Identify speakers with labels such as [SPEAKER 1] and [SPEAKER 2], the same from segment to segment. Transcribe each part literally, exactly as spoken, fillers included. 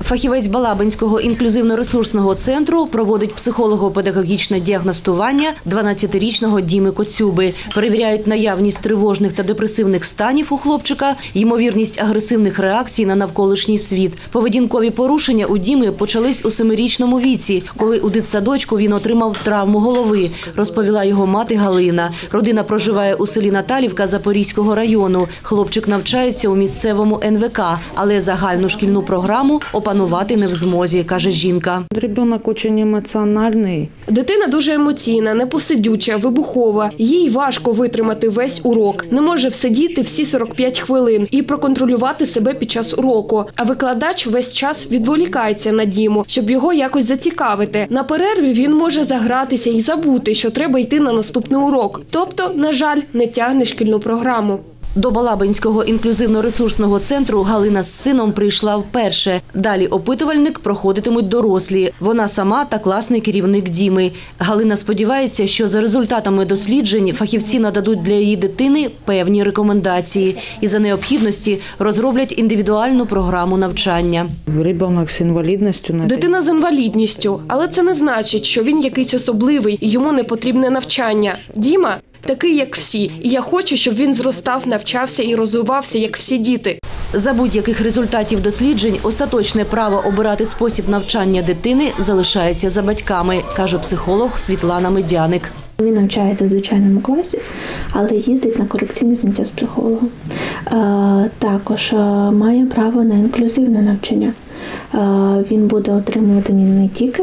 [SPEAKER 1] Фахівець Балабинського інклюзивно-ресурсного центру проводить психолого-педагогічне діагностування дванадцятирічного Діми Коцюби. Перевіряють наявність тривожних та депресивних станів у хлопчика, ймовірність агресивних реакцій на навколишній світ. Поведінкові порушення у Діми почались у семирічному віці, коли у дитсадочку він отримав травму голови, розповіла його мати Галина. Родина проживає у селі Наталівка Запорізького району. Хлопчик навчається у місцевому ен ве ка, але загальну шкільну програму опанувати не в змозі, каже жінка.
[SPEAKER 2] Дитина дуже емоціональний.
[SPEAKER 3] Дитина дуже емоційна, непосидюча, вибухова. Їй важко витримати весь урок. Не може всидіти всі сорок п'ять хвилин і проконтролювати себе під час уроку. А викладач весь час відволікається на Діму, щоб його якось зацікавити. На перерві він може загратися і забути, що треба йти на наступний урок. Тобто, на жаль, не тягне шкільну програму.
[SPEAKER 1] До Балабинського інклюзивно-ресурсного центру Галина з сином прийшла вперше. Далі опитувальник проходитимуть дорослі. Вона сама та класний керівник Діми. Галина сподівається, що за результатами досліджень фахівці нададуть для її дитини певні рекомендації і за необхідності розроблять індивідуальну програму навчання.
[SPEAKER 2] Ребенок з інвалідністю.
[SPEAKER 3] Дитина з інвалідністю, але це не значить, що він якийсь особливий і йому не потрібне навчання. Діма такий, як всі. І я хочу, щоб він зростав, навчався і розвивався, як всі діти.
[SPEAKER 1] За будь-яких результатів досліджень остаточне право обирати спосіб навчання дитини залишається за батьками, каже психолог Світлана Медяник.
[SPEAKER 4] Він навчається в звичайному класі, але їздить на корекційні заняття з психологом. Також має право на інклюзивне навчання. Він буде отримувати не тільки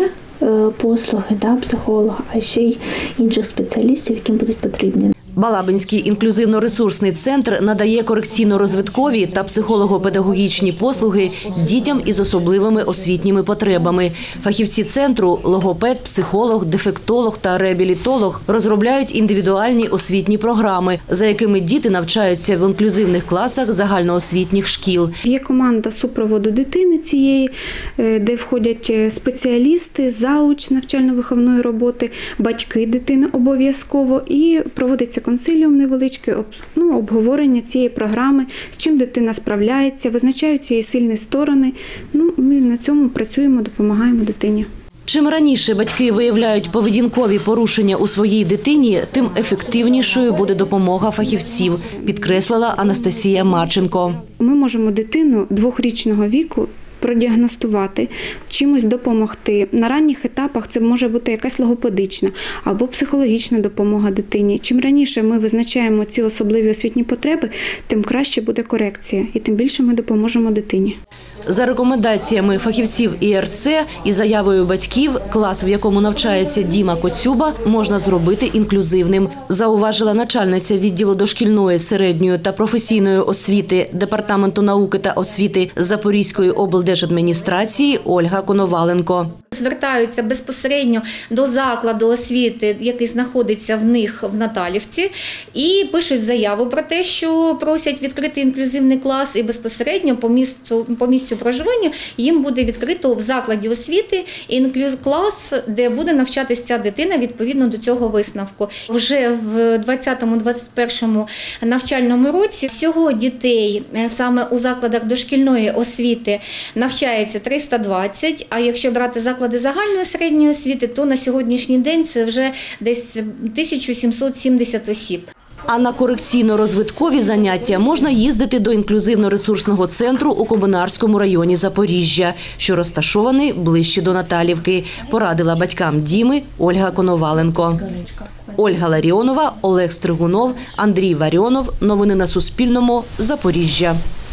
[SPEAKER 4] послуги да, психолога, а ще й інших спеціалістів, яким будуть потрібні.
[SPEAKER 1] Балабинський інклюзивно-ресурсний центр надає корекційно-розвиткові та психолого-педагогічні послуги дітям із особливими освітніми потребами. Фахівці центру – логопед, психолог, дефектолог та реабілітолог – розробляють індивідуальні освітні програми, за якими діти навчаються в інклюзивних класах загальноосвітніх шкіл.
[SPEAKER 5] Є команда супроводу дитини цієї, де входять спеціалісти, зауч навчально-виховної роботи, батьки дитини обов'язково і проводиться консиліум невеличкий, ну, обговорення цієї програми, з чим дитина справляється, визначаються її сильні сторони. Ну, ми на цьому працюємо, допомагаємо дитині.
[SPEAKER 1] Чим раніше батьки виявляють поведінкові порушення у своїй дитині, тим ефективнішою буде допомога фахівців, підкреслила Анастасія Марченко.
[SPEAKER 5] Ми можемо дитину двохрічного віку продіагностувати, чимось допомогти. На ранніх етапах це може бути якась логопедична або психологічна допомога дитині. Чим раніше ми визначаємо ці особливі освітні потреби, тим краще буде корекція і тим більше ми допоможемо дитині.
[SPEAKER 1] За рекомендаціями фахівців і ер це і заявою батьків, клас, в якому навчається Діма Коцюба, можна зробити інклюзивним, зауважила начальниця відділу дошкільної, середньої та професійної освіти Департаменту науки та освіти Запорізької облдержадміністрації Ольга Коноваленко.
[SPEAKER 6] Звертаються безпосередньо до закладу освіти, який знаходиться в них в Наталівці, і пишуть заяву про те, що просять відкрити інклюзивний клас, і безпосередньо по місцю, по місцю проживання їм буде відкрито в закладі освіти інклюз-клас, де буде навчатися ця дитина відповідно до цього висновку. Вже в двадцятому - двадцять першому навчальному році всього дітей саме у закладах дошкільної освіти навчається триста двадцять, а якщо брати заклади загальної середньої освіти, то на сьогоднішній день це вже десь тисяча сімсот сімдесят осіб.
[SPEAKER 1] А на корекційно-розвиткові заняття можна їздити до інклюзивно-ресурсного центру у Комунарському районі Запоріжжя, що розташований ближче до Наталівки, порадила батькам Діми Ольга Коноваленко. Ольга Ларіонова, Олег Стригунов, Андрій Варіонов. Новини на Суспільному. Запоріжжя.